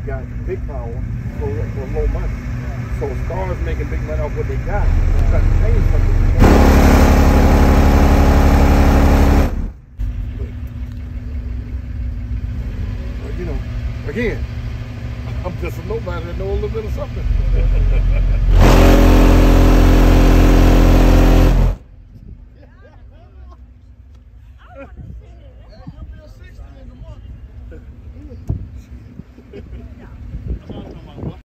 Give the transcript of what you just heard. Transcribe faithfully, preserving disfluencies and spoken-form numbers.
got big power for, for low money. So SKAR is making big money off what they got. They're trying to change something. But, you know, again, I'm just a nobody that know a little bit of something.